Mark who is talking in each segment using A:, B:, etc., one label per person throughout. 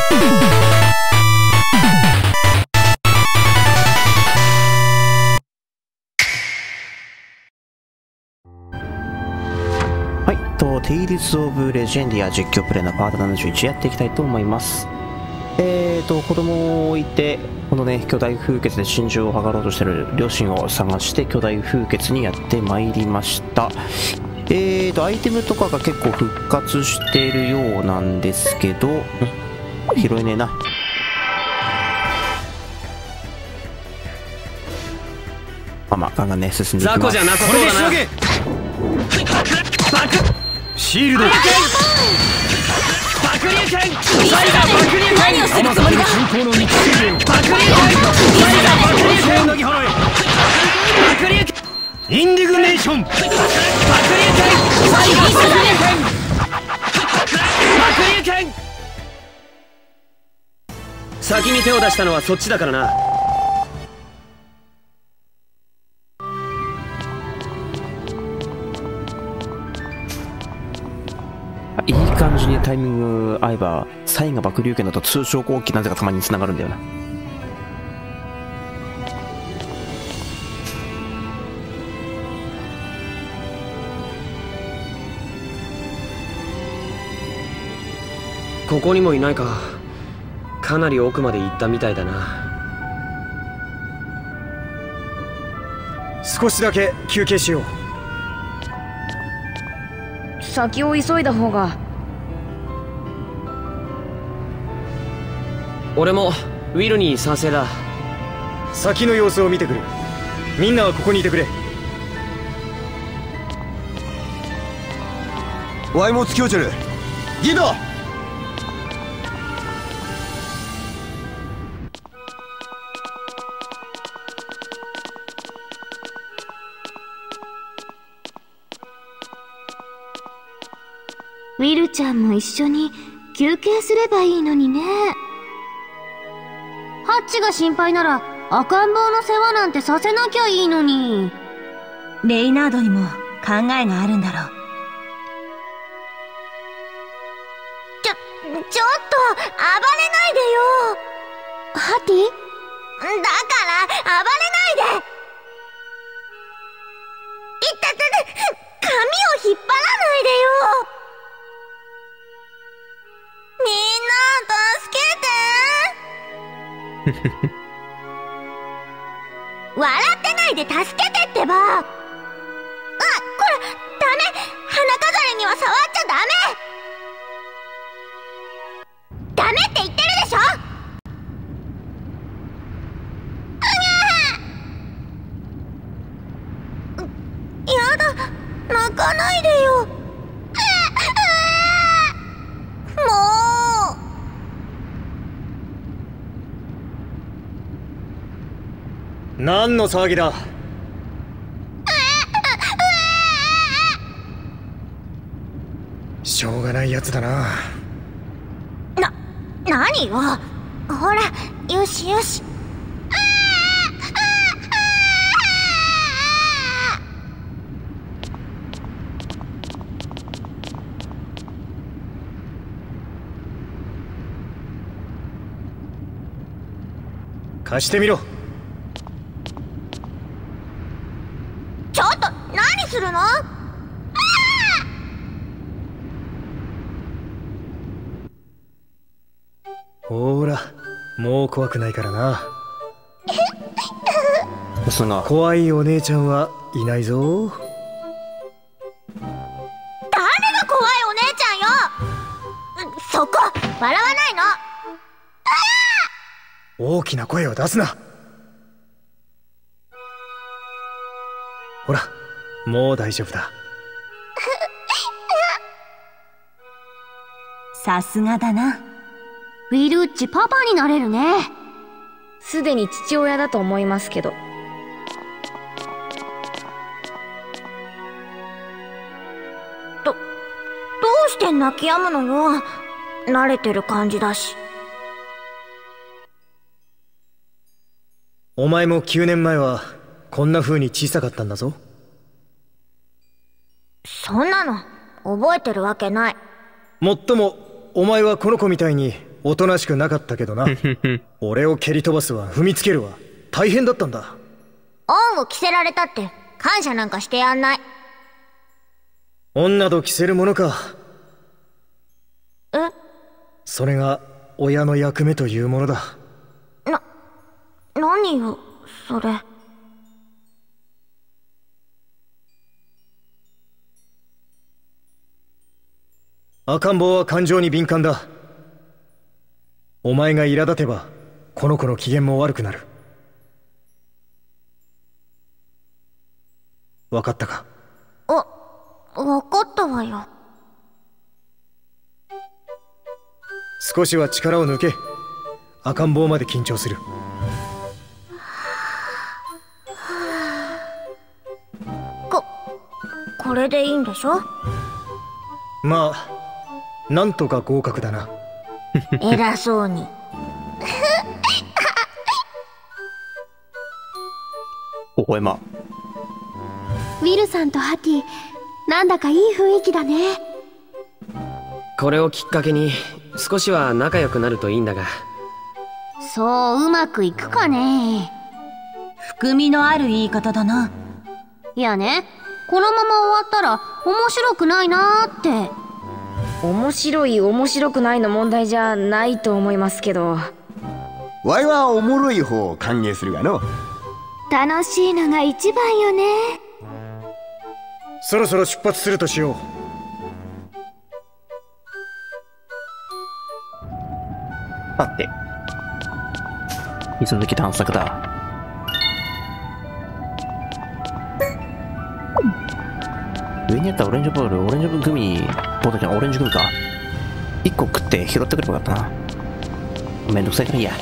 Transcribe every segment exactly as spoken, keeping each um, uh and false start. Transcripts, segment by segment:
A: はい、と、テイルズ・オブ・レジェンディア実況プレイのパートななじゅういちやっていきたいと思います。えーと、子供を置いて、このね、巨大風穴で心中を図ろうとしている両親を探して巨大風穴にやってまいりました。えーと、アイテムとかが結構復活しているようなんですけど、拾えねえな。まあまあ、ガンガンね、進んでいきます。
B: 雑魚じゃなさそうだな。シールド爆竜拳、サイガー爆竜拳、何をするつもりだ。進行の道爆竜拳、サイガー爆竜拳のぎ払い、爆竜拳、インディグネーション、爆竜拳、サイガー爆竜拳、爆竜拳。先に手を出したのはそっちだからな。
A: いい感じにタイミング合えば、サイが爆竜拳だと通称攻撃なぜかたまに繋がるんだよな。
B: ここにもいないか。かなり奥まで行ったみたいだな。少しだけ休憩しよう。
C: 先を急いだ方が。
B: 俺もウィルに賛成だ。
D: 先の様子を見てくる。みんなはここにいてくれ。
E: ワイも突き落ちる。ギド
F: ウィルちゃんも一緒に休憩すればいいのにね。ハッチが心配なら赤ん坊の世話なんてさせなきゃいいのに。
G: レイナードにも考えがあるんだろう。
F: ちょ、ちょっと暴れないでよ。ハティ？だから暴れないで。いったたた、髪を引っ張らないでよ。みんな助けて。笑ってないで助けてってば。あ、これダメ。花飾りには触っちゃダメ。ダメって言ってるでしょ。やだ、泣かないでよ。もう。
D: 何の騒ぎだ。しょうがないやつだな。
F: な、何よ。ほら、よしよし。
D: 貸してみろ。
F: ちょっと何するの？
D: ほーら、もう怖くないからな。
A: さすが
D: 怖いお姉ちゃんはいないぞ。
F: 誰が怖いお姉ちゃんよ。そこ笑わないの。
D: 大きな声を出すな。ほら、もう大丈夫だ。
G: さすがだな。
F: ウィルッチパパになれるね。
C: すでに父親だと思いますけど。
F: ど、どうして泣き止むのよ。慣れてる感じだし。
D: お前もきゅうねんまえはこんな風に小さかったんだぞ。
F: そんなの覚えてるわけない。
D: もっともお前はこの子みたいにおとなしくなかったけどな。俺を蹴り飛ばすわ、踏みつけるわ、大変だったんだ。
F: 恩を着せられたって感謝なんかしてやんない。
D: 恩など着せるものか。
F: え？
D: それが親の役目というものだ。
F: な、何よ、それ。
D: 赤ん坊は感情に敏感だ。お前が苛立てばこの子の機嫌も悪くなる。分かったか？
F: あ、分かったわよ。
D: 少しは力を抜け。赤ん坊まで緊張する。
F: こ、これでいいんでしょ？
D: まあなんとか合格だな。
F: 偉そうに。
A: 微笑ま。
H: ウィルさんとハティ、なんだかいい雰囲気だね。
I: これをきっかけに少しは仲良くなるといいんだが。
F: そううまくいくかね。
G: 含みのある言い方だな。
F: いやね、このまま終わったら面白くないなーって。
C: 面白い面白くないの問題じゃないと思いますけど。
E: わいはおもろい方を歓迎するがの。
H: 楽しいのが一番よね。
D: そろそろ出発するとしよう。
A: さて、引き続き探索だ。上にあったオレンジボール、オレンジグミ、ボールじゃん、オレンジグミか。一個食って拾ってくればよかったな。めんどくさいからいいや。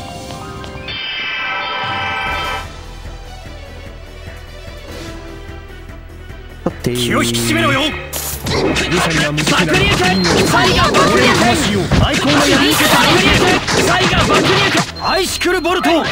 A: さて、
B: 気を引き締めろよ。
D: ルサには無敵な
B: 爆裂サイガー爆裂最高の闇爆裂サイガー爆裂アイシクルボルト爆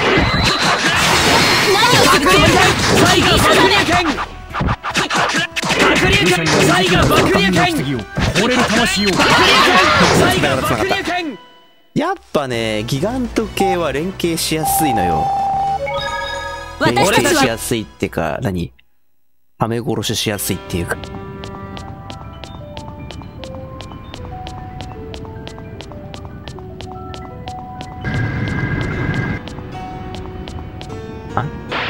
B: 裂サイガー爆裂爆裂サイガー爆裂
D: 惚れる魂を
B: 爆裂サイガー爆裂
A: やっぱね、ギガント系は連携しやすいのよ。連
G: 私たちは
A: 携しやすいってか、何はめ殺ししやすいっていうか。あ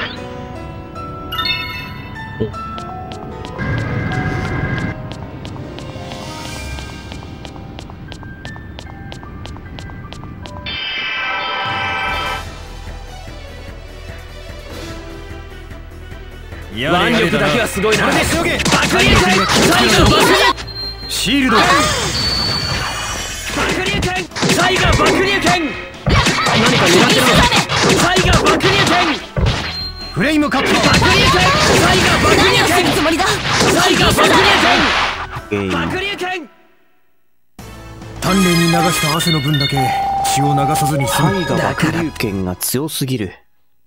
I: 腕力だけはすごいな。
B: 爆裂サイガー爆裂
D: シールド。
B: 爆裂サイガー爆裂
I: 何か狙ってるのか。
B: サイガー爆裂
D: フレイムカット。
B: 爆裂サイガー爆裂
G: 何をするつもりだ。
B: サイガー爆
A: えー
B: 裂爆裂
D: 丹念に流した汗の分だけ血を流さずに済む。
A: サイガ爆竜拳が強すぎる。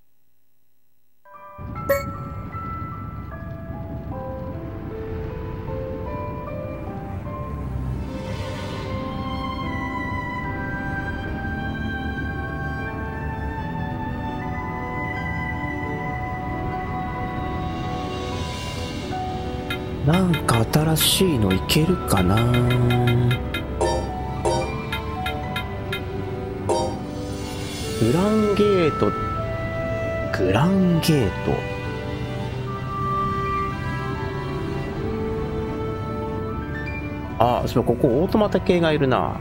A: なんか新しいのいけるかな。グランゲート、グランゲート。あ、そう、ここオートマタ系がいるな。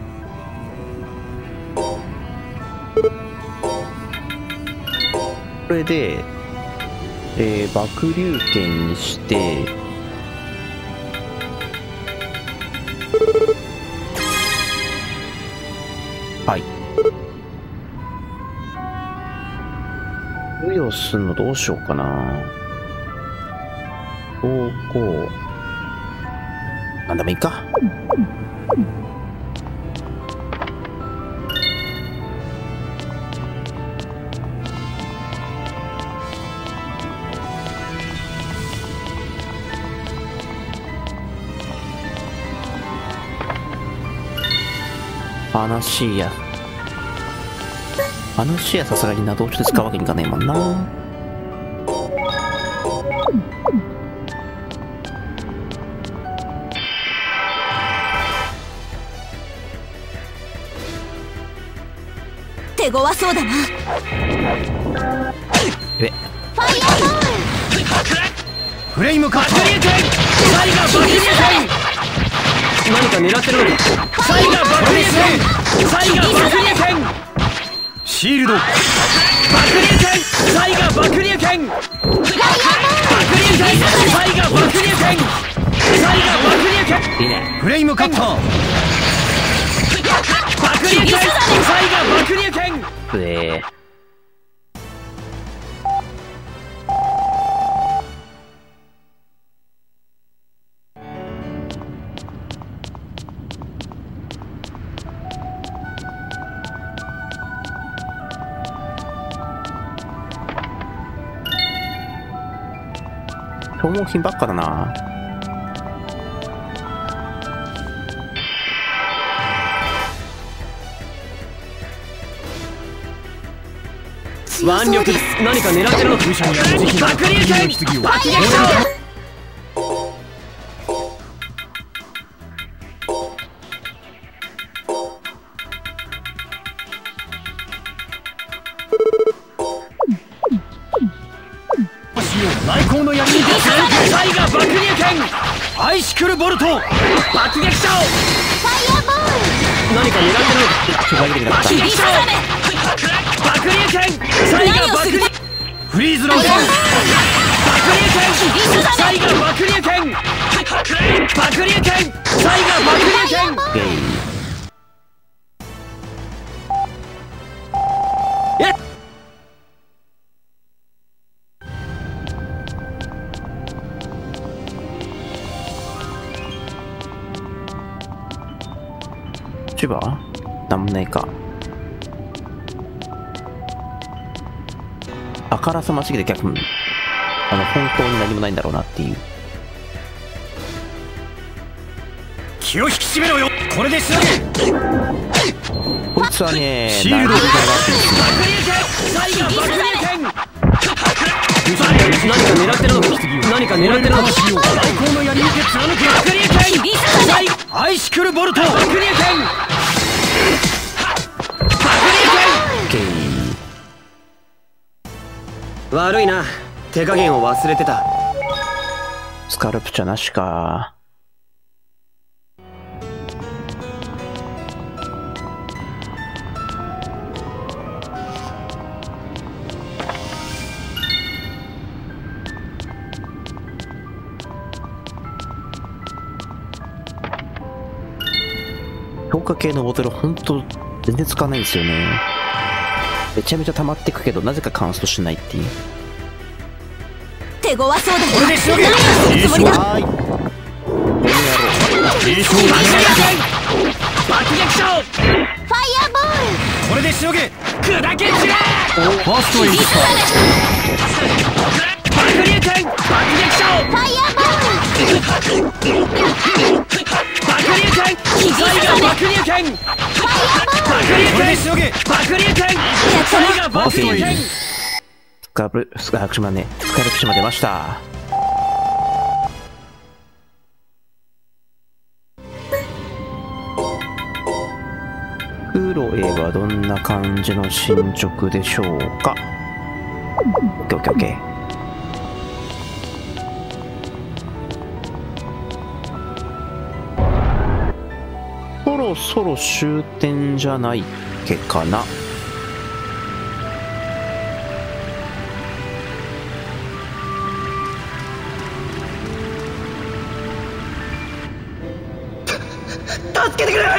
A: これで、えー、爆竜拳にして、はい。付与すんのどうしようかな。こう、こう。なんでもいいか。話や。 あの視野さすがにな、どうして使うわけにいかないもんな。
G: 手強そうだな。
A: え
B: フレイムカット。サイガー爆流剣。
I: 何か狙ってるのか。
B: サイガー爆流剣。サイガー爆流剣。シールド。爆流剣。サイガー爆流剣。爆流剣。サイガー爆流剣。サイガー爆流剣。
A: いいね。
B: フレイムカッター。爆流剣。サイガー爆流剣。
A: えー消耗品ばっかだな。
I: 腕力です。何か狙ってるのか。
B: 爆流剣。爆撃者。内向の闇に立つサイガー爆流剣。アイシクルボルト。爆撃者。
I: 何か狙ってるのか。
B: 爆撃者。爆流剣。サイガー爆流。フリーズロード。爆流剣。サイガー爆流剣。爆流剣。サイガー爆流剣。
A: 千葉なんもないか。あからさましぎて逆にあの本当に何もないんだろうなっていう。
B: 気を引き締めろよ。これで仕上げ。
A: こいつはね
B: シールド。
A: ナイフがあってですね。
B: 爆流剣。サイガー爆流剣。
I: 何か狙ってるのか。何か狙ってるのか。
B: 最高の闇にて貫く爆流剣。サイアイシクルボルト。爆流剣。爆流剣。
I: 悪いな、手加減を忘れてた。
A: スカルプチャーなしか。強化系のボトルほんと全然使わないんですよね。めちゃめちゃ溜まってくけどなぜかカンストしないっていう。
G: 手強そうだな。
B: これで仕上げ。
G: 何をするつもりだ。
A: はーい。
B: 爆撃者。
H: ファイヤーボール。
B: これで仕上げ。砕け散れ。ファーストエイド。爆流剣。爆撃者。
H: ファイヤーボール。
B: 爆流剣。サイガー爆流剣。爆流剣。これで仕上げ。爆流剣。サイガー爆流剣。
A: スカルプ、スカルプ島ね、スカルプ島出ました。クロエはどんな感じの進捗でしょうか。オッケーオッケーオッケー。そろそろ終点じゃないっけかな。
B: 助けてくれ。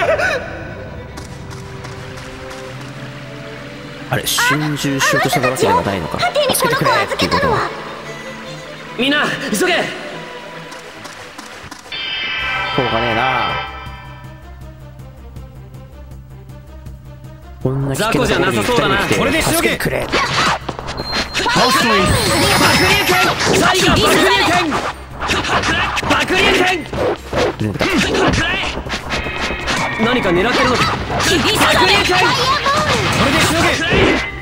A: あれ心中しようとしたわけではないのか。助けてくれっていうことは。
I: みんな急げ。
A: しょうがねえな。こんな危険なところに来て
B: これで
A: 助けてくれ。
B: ファーストエイド。爆流剣。サイガー爆流剣。爆流剣。
I: 何か狙ってるのか。
B: 爆流剣。これで仕上げ。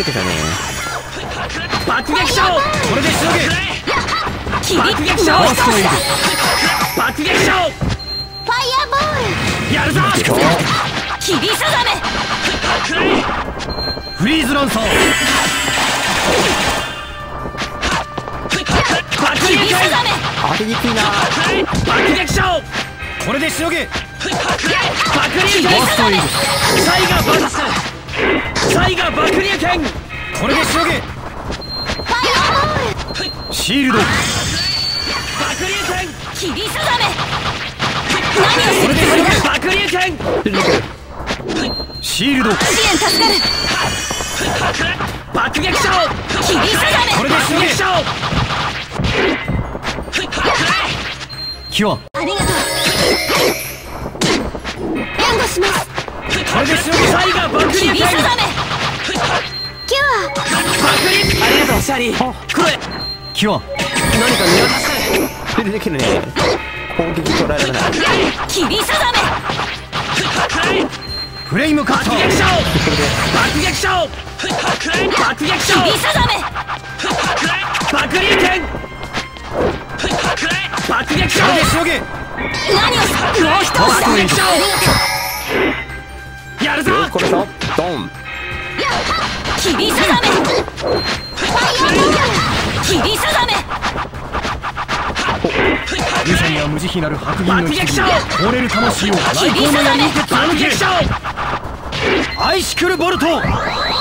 A: けてたね。
B: 爆撃賞、これでしのげ。爆撃賞、爆撃賞、
F: ファイヤーボール。
B: やるぞ。
G: 切り定め。
B: フリーズランサー、爆撃剣、
A: 当てにくいな。
B: 爆撃賞、これでしのげ。爆流剣、サイガー爆サイガー爆流剣、これでしのげ。シールド、爆流剣、
G: 切り定め。何をするつもりだ。
B: 爆流剣、シールド、
G: 支援助かる。
B: 爆撃賞、
G: 切り定め。
B: これでしのげ。キュア、
H: ありがとう。援護します。
B: これでしのげ。サイガー爆流剣、
G: 切り定め。
H: キュア。
B: 爆流、ありがとうシャリー。これキュア、何か見渡して。
A: 出てくるね。攻撃捉えられない。
G: 切り定め。
B: フレイムカット、爆撃賞、爆撃賞、爆撃賞、
G: 切り定め。
B: 爆流剣、爆撃賞、これでしのげ。
G: 何をする。もう一押しだ。
B: 爆撃賞、やるぞ。
A: これさ、ドン。
G: 切り定め。切り定め。
B: 勇者には無慈悲なる白銀の一撃、折れる魂を内向の闇にて貫け。アイシクルボルト、何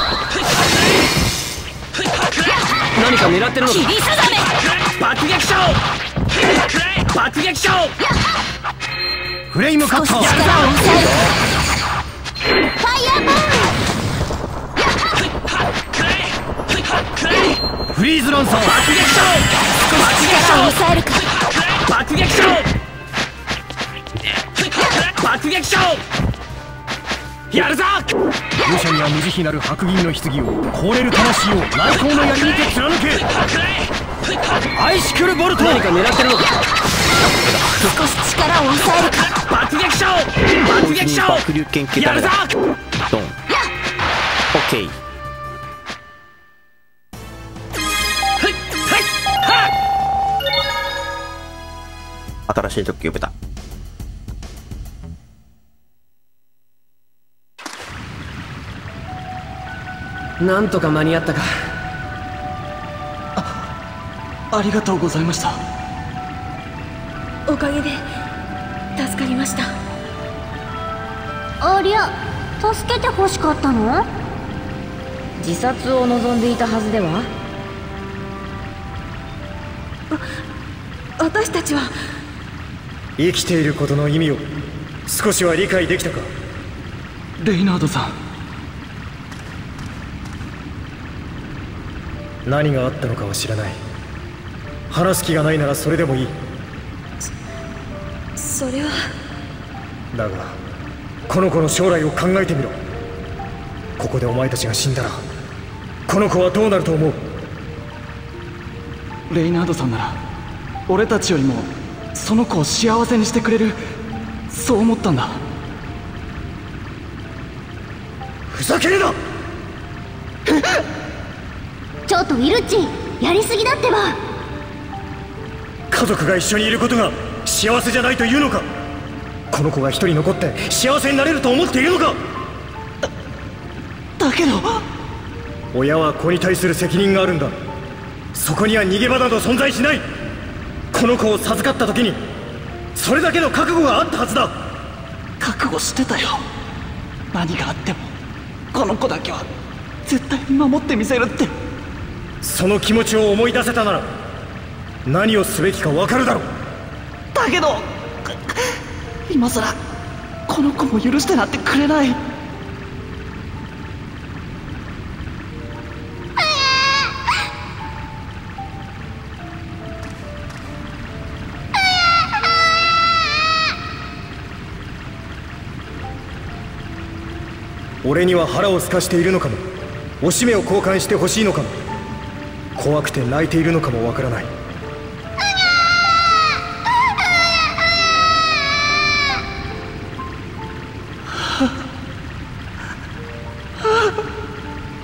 B: か狙ってるのか。
G: 切り定め。
B: 爆撃賞、爆撃賞、フレイムカット、
G: 少し力を抑える。
F: ファイヤーボール。
B: フリーズランサー、爆撃賞、
G: 力を抑えるか。
B: 爆撃賞、爆撃賞、やるぞ。勇者には無慈悲なる白銀の棺を、凍れる魂を内向の闇にて貫け。アイシクルボルト、何か狙ってるのか。
G: 少し力を抑えるか。
B: 爆撃賞、爆撃賞、
A: 爆流剣系
B: やるぞ。
A: ドン。オッケー。新しい特急豚。
I: なんとか間に合ったか。
J: ありがとうございました。
H: おかげで助かりました。
F: ありゃ、助けて欲しかったの？
C: 自殺を望んでいたはずでは。
H: 私たちは
D: 生きていることの意味を少しは理解できたか。
J: レイナードさん、
D: 何があったのかは知らない。話す気がないならそれでもいい。
H: それは
D: だがこの子の将来を考えてみろ。ここでお前たちが死んだらこの子はどうなると思う？
J: レイナードさんなら俺たちよりもその子を幸せにしてくれる、そう思ったんだ。
D: ふざけるな！
F: ちょっとウィルッチ、やりすぎだってば。
D: 家族が一緒にいることが幸せじゃないというのか？この子が一人残って幸せになれると思っているのか？
J: だけど
D: 親は子に対する責任があるんだ。そこには逃げ場など存在しない。この子を授かった時にそれだけの覚悟があったはずだ。
J: 覚悟してたよ。何があってもこの子だけは絶対に守ってみせるって。
D: その気持ちを思い出せたなら何をすべきか分かるだろう。
J: だけど今さらこの子も許してなってくれない。
D: 俺には腹をすかしているのかも。おしめを交換してほしいのかも。怖くて泣いているのかもわからない。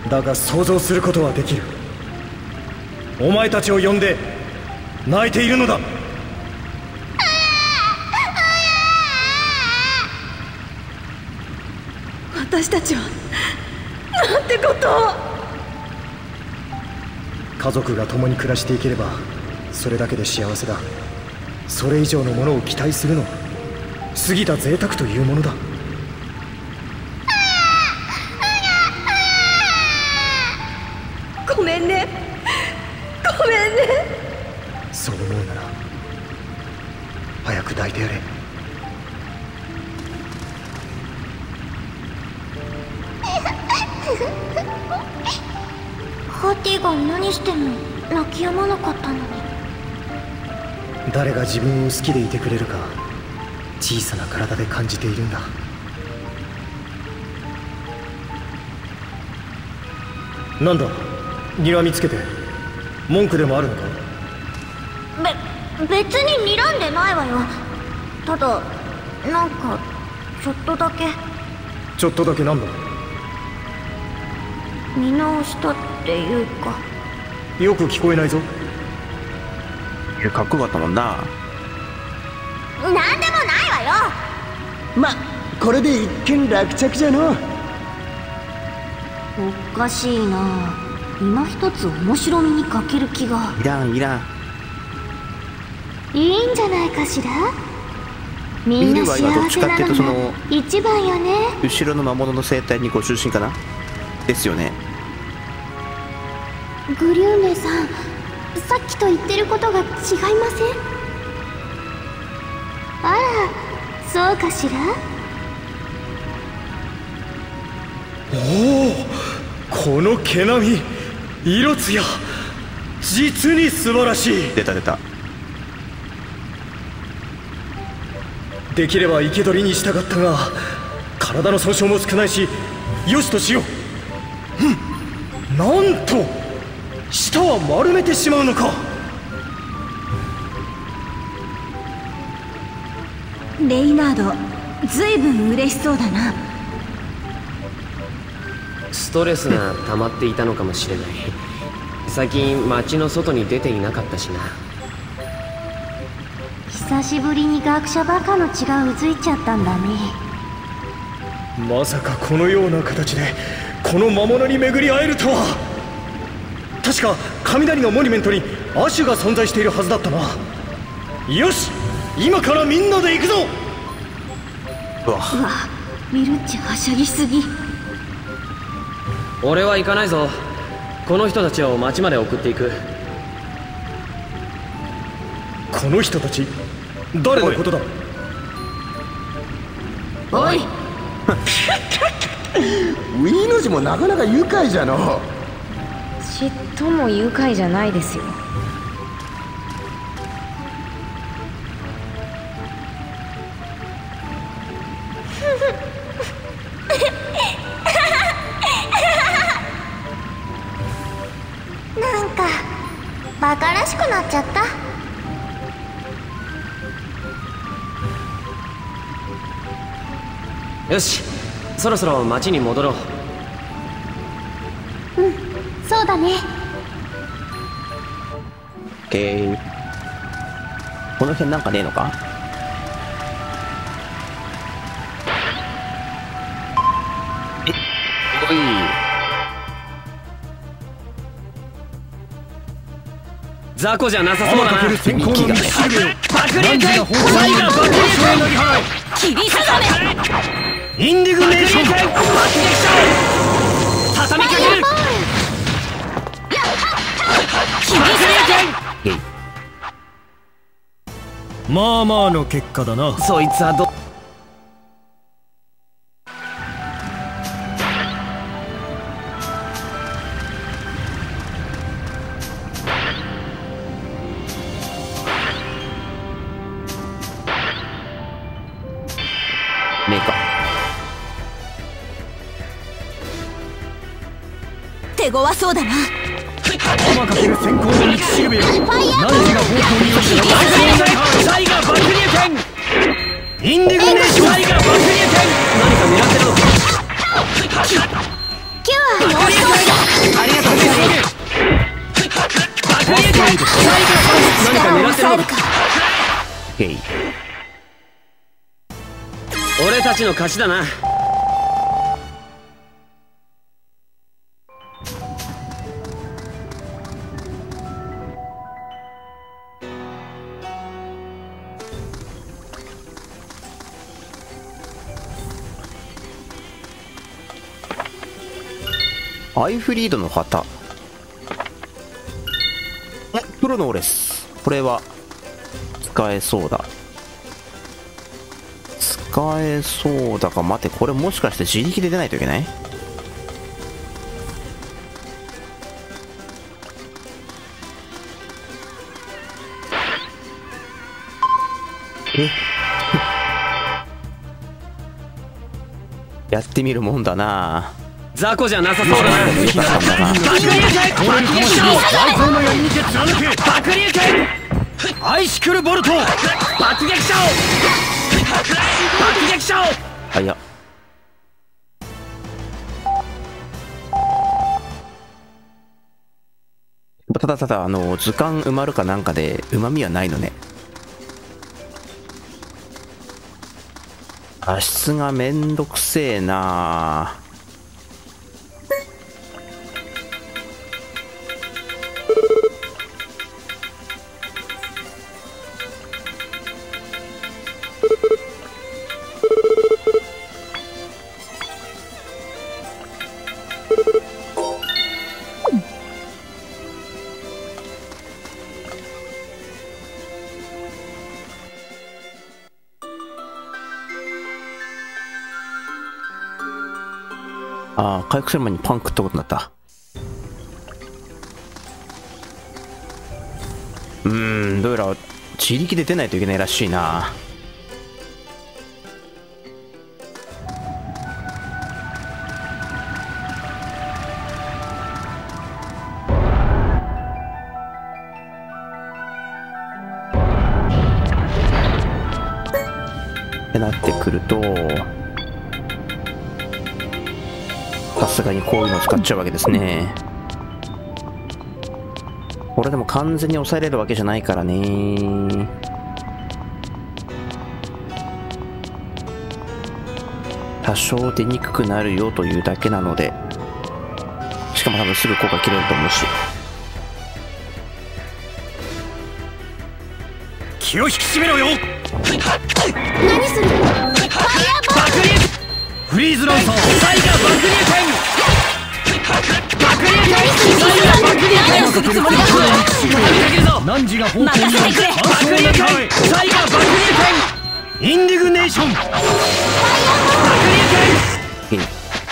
D: だが想像することはできる。お前たちを呼んで泣いているのだ。
G: 私たちはなんてことを。
D: 家族が共に暮らしていければそれだけで幸せだ。それ以上のものを期待するのは過ぎた贅沢というものだ。
G: ごめんね、ごめんね。
D: そう思うなら早く抱いてやれ。
F: ハティが何しても泣き止まなかったのに。
D: 誰が自分を好きでいてくれるか小さな体で感じているんだ。なんだ、睨みつけて文句でもあるのか。
F: べ別に睨んでないわよ。ただなんかちょっとだけ。
D: ちょっとだけなんだ。
F: 見直したっていうか。
D: よく聞こえないぞ。
A: かっこよかったもんな。
F: なんでもないわよ。
E: ま、これで一件落着じゃの。
C: おかしいな。今一つ面白みに欠ける気が。
A: いらんいらん。
H: いいんじゃないかしら。みんな幸せなのが一番よね。
A: 後ろの魔物の生態にご出身かなですよね。
H: グリューネさん、さっきと言ってることが違いません？あら、そうかしら。
D: おお、この毛並み、色艶、実に素晴らしい。
A: 出た出た。
D: できれば生け捕りにしたかったが体の損傷も少ないしよしとしよう。うん、なんと舌は丸めてしまうのか。
G: レイナード、ずいぶん嬉しそうだな。
I: ストレスが溜まっていたのかもしれない。最近街の外に出ていなかったしな。
H: 久しぶりに学者バカの血がうずいちゃったんだね。
D: まさかこのような形でこの魔物に巡り会えるとは。確か雷のモニュメントに亜種が存在しているはずだったな。よし、今からみんなで行くぞ。
A: うわ、
C: うわ、ウィルッチはしゃぎすぎ。
I: 俺は行かないぞ。この人たちを町まで送っていく。
D: この人たち誰のことだ。
C: おい
E: ウィーの字もなかなか愉快じゃの。
C: ちっとも愉快じゃないですよ。
F: なんかバカらしくなっちゃった。
I: よし、そろそろ町に戻ろう。
H: うん、そうだね。
A: オッケー。この辺なんかねえのか。え、おい。
I: 雑魚じゃなさそうだな。
B: 先行の道しるべよ。
I: 爆裂剣、
B: サイガー爆裂剣のぎ払い。
C: 霧さめ。
B: インディグネーション。
I: 爆撃者畳みかける。
C: 霧さめ。
B: まあまあの結果だな。
I: そいつはど
A: ねえか。
G: 手強そうだな。
B: 天かける先行の道しるべよ。何時が方向によって
I: サイガー爆裂剣。
B: インディグネーション。
I: サイガー爆裂剣。何か狙ってるのか。
H: キュアよし。
A: ゲイ。
I: 俺たちの勝ちだな。
A: アイフリードの旗。え、プロのオレス。これは使えそうだ。使えそうだが、待て、これもしかして自力で出ないといけない？えやってみるもんだな。
I: 雑魚じゃなさそうだな。
B: 爆流拳、爆撃シャオ、最高の槍にて貫け。爆流拳、アイシクルボルト、爆撃シャオ、爆撃シャオ。
A: あ、いや、ただただあの図鑑埋まるかなんかでうまみはないのね。脱出がめんどくせえな。ああ、回復する前にパンクってことになった。うーん、どうやら自力で出ないといけないらしいな。ってなってくると、さすがにこういうのを使っちゃうわけですね。これでも完全に抑えれるわけじゃないからね。多少出にくくなるよというだけなので、しかも多分すぐ効果切れると思うし。
B: 気を引き締めろよ。
F: 何する？ファイヤーボール。
B: フリーズランサー、サイガー爆流拳、爆流拳、サイガー爆流拳。何をするつもりだ。汝が方向に爆流拳、サイガー爆流拳、インディグネーション、爆流拳。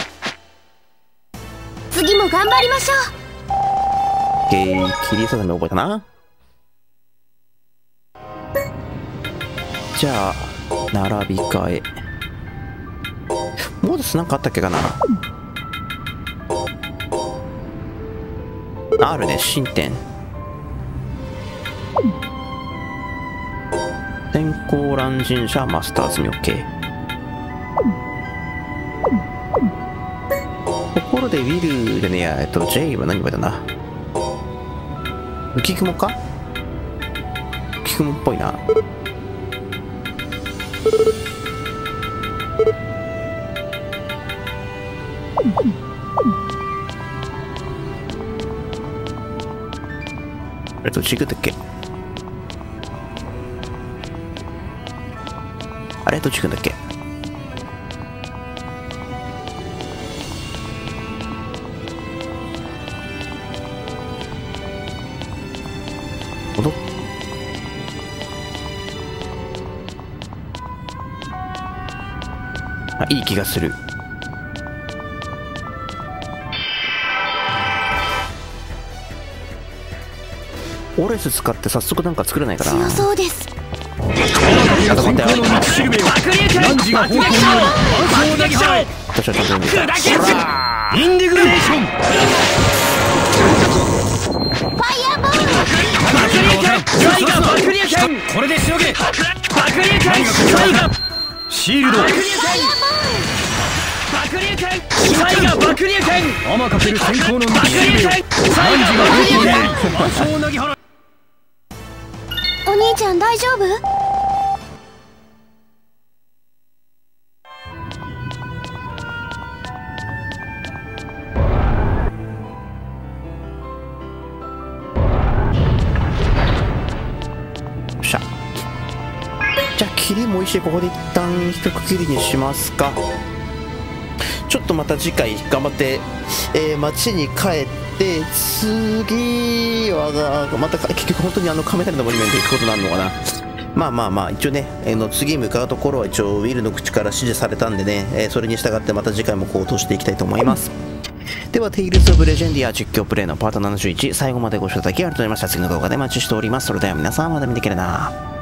F: 次も頑張りましょう。
A: ゲイ、切り定め覚えたな。じゃあ並び替え。モードスなんかあったっけかな。あるね、新店。天候乱神社マスターズに OK。 ところでウィルでね、えっと J は何覚えたな。浮雲か、浮雲っぽいな。あれどっち行くんだっけ。あれどっち行くんだっけ。戻っあ、いい気がする。オレス使って早速なんか作れないかな。
F: 強そうです。
A: あと待ってよ。
B: 何時が方向にある。
A: 私はちゃんと読んでた。
B: インディグネーション、
F: ファイヤーボール。
B: 爆流拳、サイガー爆流拳、これでしのげ。爆流拳、サイガーシールド、爆流拳、サイガー爆流拳、アマかける先行の道しるべよ。何時が方向にある。魔性なぎ払い。
F: お兄ちゃん大丈夫？
A: 道ここで一旦一区切りにしますか。ちょっとまた次回頑張って、えー、町に帰って次はまた結局本当にあの雷のモニュメント行くことになるのかな。まあまあまあ一応ね、えー、の次向かうところは一応ウィルの口から指示されたんでね、えー、それに従ってまた次回もこう通していきたいと思います。ではテイルズ・オブ・レジェンディア実況プレイのパートななじゅういち、最後までご視聴いただきありがとうございました。次の動画でお待ちしております。それでは皆さんまた見てくれな。